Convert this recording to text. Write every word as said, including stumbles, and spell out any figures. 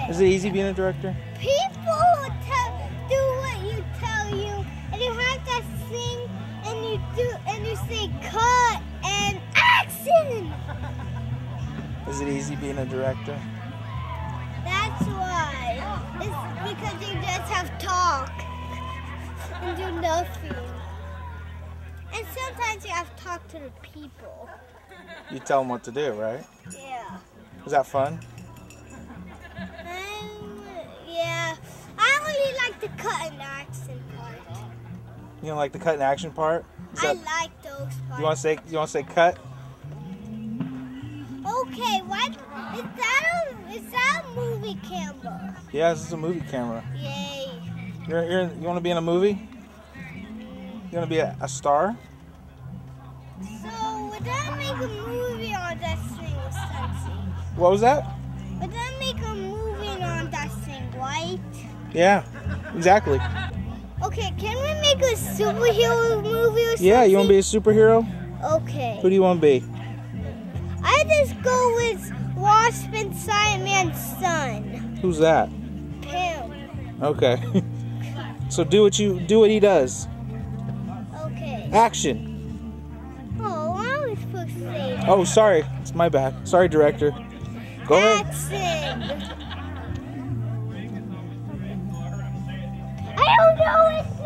Is it easy being a director? People tell, do what you tell you, and you have to sing, and you do, and you say cut and action. Is it easy being a director? That's why. It's because you just have talk and do nothing. And sometimes you have to talk to the people. You tell them what to do, right? Yeah. Was that fun? Um, yeah. I only like the cut and action part. You don't like the cut and action part? Is I that, like those parts. you want to say you want to say cut? Okay, what is that? A, is that a movie camera? Yeah, this is a movie camera. Yay! You're, you're, you want to be in a movie? You want to be a, a star? So would that make a movie on that thing with Sensi? What was that? Would that make a movie on that thing, right? Yeah, exactly. Okay, can we make a superhero movie or something? Yeah, you want to be a superhero? Okay. Who do you want to be? I just go with Wasp and Sandman's son. Who's that? Him. Okay. So do what you do what he does. Okay. Action. Oh, I was supposed to say that. Oh, sorry. It's my bad. Sorry, director. Go ahead. Action. I don't know it.